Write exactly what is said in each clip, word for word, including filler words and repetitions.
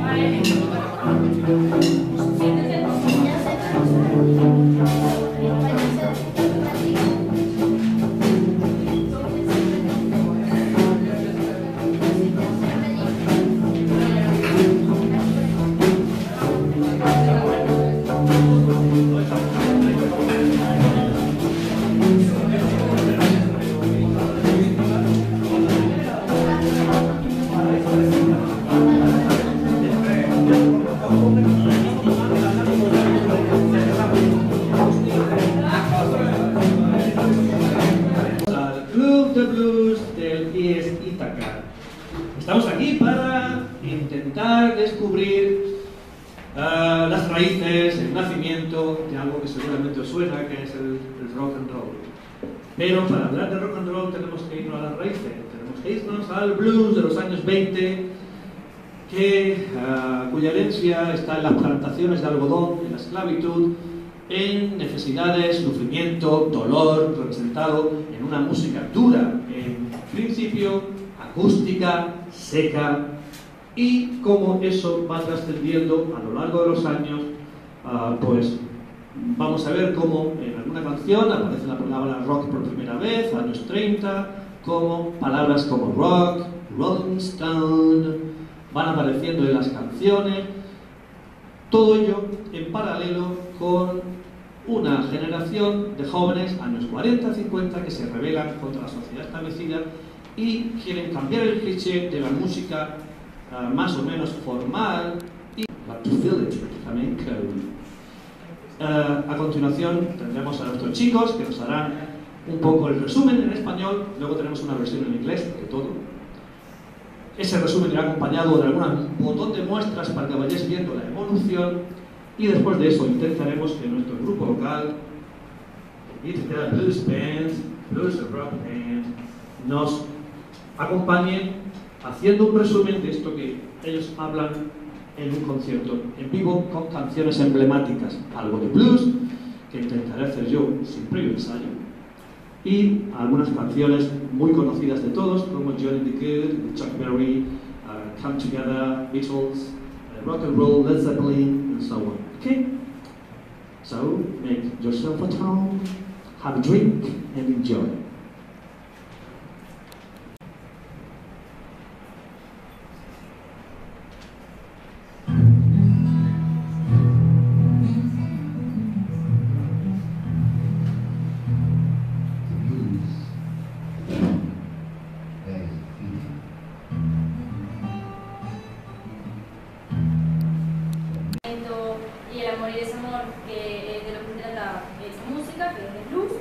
Estamos aquí para intentar descubrir uh, las raíces, el nacimiento de algo que seguramente os suena, que es el, el rock and roll. Pero para hablar de rock and roll tenemos que irnos a las raíces, tenemos que irnos al blues de los años veinte, que, uh, cuya herencia está en las plantaciones de algodón, en la esclavitud, en necesidades, sufrimiento, dolor, representado en una música dura, en principio acústica, seca, y cómo eso va trascendiendo a lo largo de los años. Uh, pues vamos a ver cómo en alguna canción aparece la palabra rock por primera vez, años treinta, como palabras como rock, Rolling Stone, van apareciendo en las canciones, todo ello en paralelo con una generación de jóvenes, años cuarenta, cincuenta, que se rebelan contra la sociedad establecida y quieren cambiar el cliché de la música uh, más o menos formal y la to feel it, flamenco. Uh, a continuación tendremos a nuestros chicos que nos harán un poco el resumen en español, luego tenemos una versión en inglés de todo. Ese resumen irá acompañado de algún montón de muestras para que vayáis viendo la evolución, y después de eso intentaremos que nuestro grupo local, It's the Blues Band, Blues Rock Band, nos acompañen haciendo un resumen de esto que ellos hablan en un concierto en vivo con canciones emblemáticas, algo de blues que intentaré hacer yo sin previo ensayo, y algunas canciones muy conocidas de todos como Johnny the Good, Chuck Berry, uh, Come Together, Beatles, uh, Rock and Roll, Led Zeppelin, and so on. Okay? So make yourself at home, have a drink and enjoy. Y el amor y desamor que es de lo que trata esta música, que es el blues.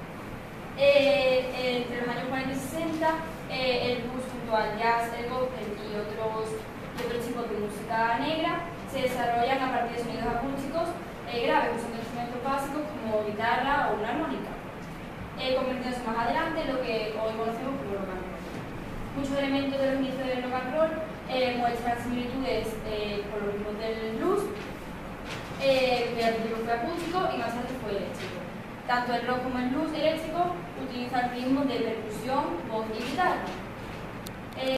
Eh, entre los años cuarenta y sesenta, eh, el blues junto al jazz, el gospel y otros, y otros tipos de música negra se desarrollan a partir de sonidos acústicos eh, graves, usando instrumentos básicos como guitarra o una armónica, eh, convirtiéndose más adelante en lo que hoy conocemos como rock and roll. Muchos elementos de los inicios del rock and roll eh, muestran similitudes eh, con los ritmos del blues, Eh, que al principio fue acústico y más tarde fue eléctrico. Tanto el rock como el blues eléctrico utilizan ritmos de percusión, voz y guitarra. Eh,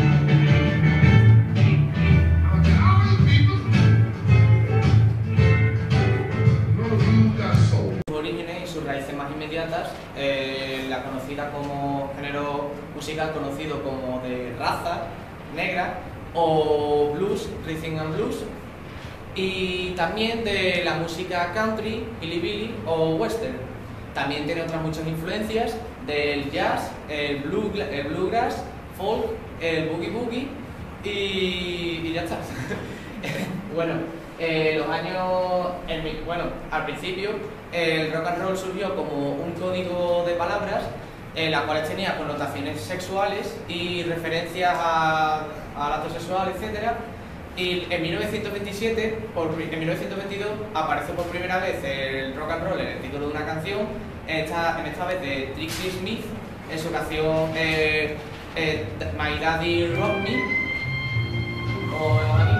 Sus orígenes y sus raíces más inmediatas, eh, la conocida como género musical conocido como de raza negra o blues, rhythm and blues, y también de la música country, hillbilly o western. También tiene otras muchas influencias del jazz, el, blue, el bluegrass, folk, el boogie boogie y, y ya está. Bueno, eh, los años, el, bueno, al principio el rock and roll surgió como un código de palabras en las cuales tenía connotaciones sexuales y referencias a, al acto sexual, etcétera. Y en mil novecientos veintisiete, por, en mil novecientos veintidós, apareció por primera vez el rock and roll en el título de una canción, en esta, en esta vez de Trixie Smith, en su canción eh, eh, My Daddy Rock Me, o aquí.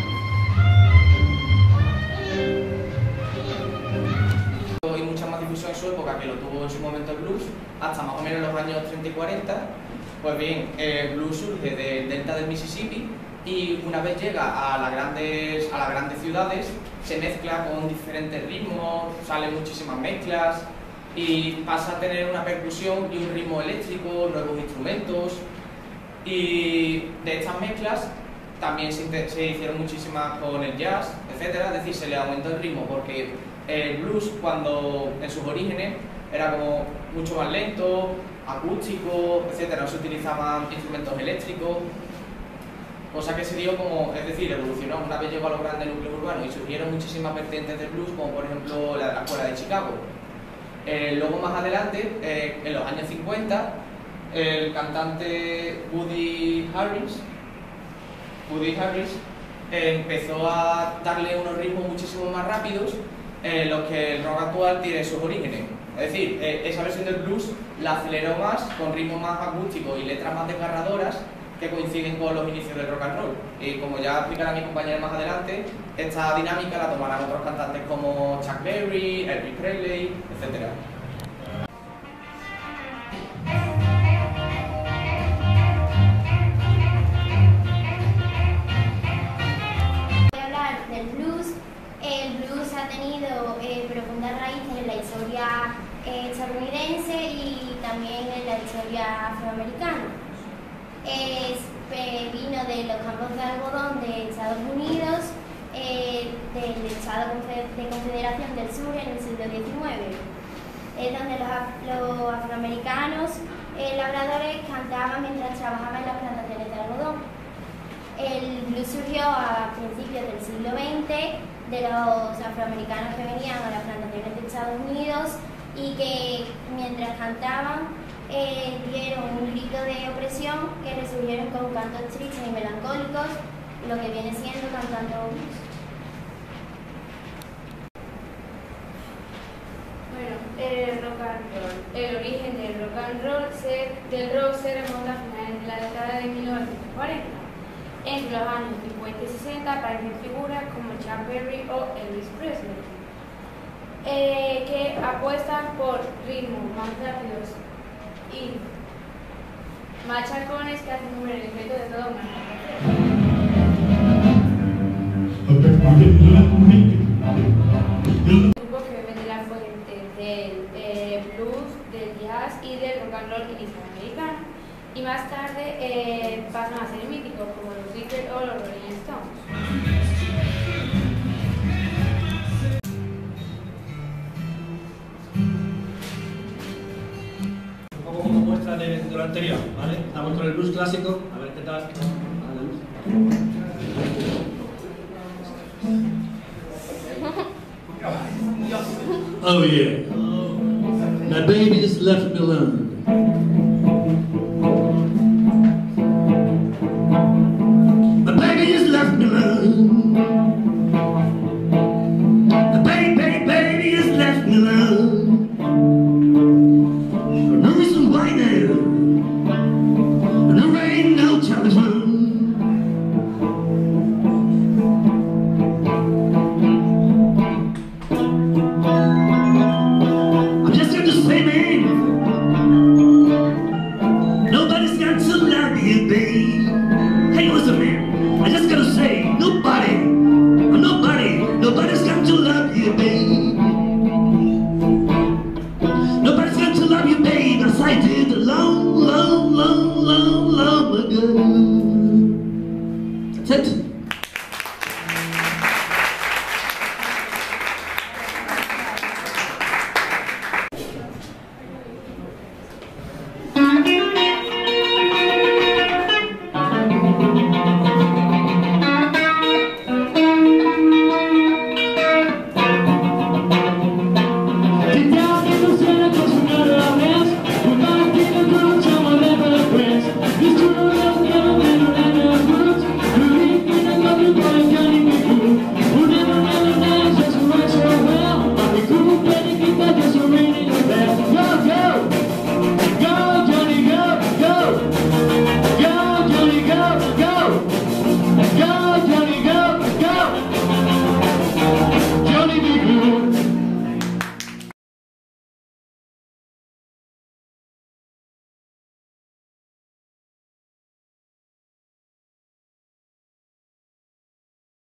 Y mucha más difusión en su época que lo tuvo en su momento el blues, hasta más o menos los años treinta y cuarenta. Pues bien, el blues surge del delta del Mississippi, y una vez llega a las grandes, a las grandes ciudades se mezcla con diferentes ritmos, salen muchísimas mezclas y pasa a tener una percusión y un ritmo eléctrico, nuevos instrumentos, y de estas mezclas también se, se hicieron muchísimas con el jazz, etcétera. Es decir, se le aumentó el ritmo porque el blues, cuando en sus orígenes era como mucho más lento, acústico, etcétera, no se utilizaban instrumentos eléctricos, cosa que se dio como, es decir, evolucionó una vez llegó a los grandes núcleos urbanos y surgieron muchísimas vertientes del blues, como por ejemplo la de la escuela de Chicago. Eh, luego más adelante, eh, en los años cincuenta, el cantante Buddy Harris, Buddy Harris eh, empezó a darle unos ritmos muchísimo más rápidos en eh, los que el rock actual tiene sus orígenes. Es decir, eh, esa versión del blues la aceleró más, con ritmos más acústicos y letras más desgarradoras que coinciden con los inicios del rock and roll. Y como ya explicará mi compañera más adelante, esta dinámica la tomarán otros cantantes como Chuck Berry, Elvis Presley, etcétera. Voy a hablar del blues. El blues ha tenido eh, profundas raíces en la historia eh, estadounidense y también en la historia afroamericana. Es, eh, vino de los campos de algodón de Estados Unidos, eh, del Estado de Confederación del Sur en el siglo diecinueve. Es donde los, los afroamericanos eh, labradores cantaban mientras trabajaban en las plantaciones de algodón. El blues surgió a principios del siglo veinte de los afroamericanos que venían a las plantaciones de Estados Unidos y que mientras cantaban eh, dieron un grito de opresión que resurgieron con cantos tristes y melancólicos, lo que viene siendo cantando blues. Bueno, el rock and roll. El origen del rock and roll se, del rock se remonta a finales de la década de mil novecientos cuarenta. Entre los años cincuenta y sesenta aparecen figuras como Chuck Berry o Elvis Presley, eh, que apuestan por ritmos más rápidos y machacones que hacen mover el efecto de toda una grupos que beben de las fuentes del eh, blues, del jazz y del rock and roll hispanoamericano, y más tarde eh, pasan a ser míticos como los Beatles o los Rolling Stones. Un poco como muestra de, de lo anterior, ¿vale? Estamos con el blues clásico, a ver qué tal. Oh yeah, my baby just left me alone. My baby just left me alone. My baby, baby, baby just left me alone. For no reason why now. And there ain't no telephone. I'm just here to say, man, nobody's got to love you, babe. Hey, listen, man, I just gotta say, nobody, nobody, nobody's got to love you, babe. Nobody's got to love you, babe, as I did a long, long, long, long, long ago. That's it.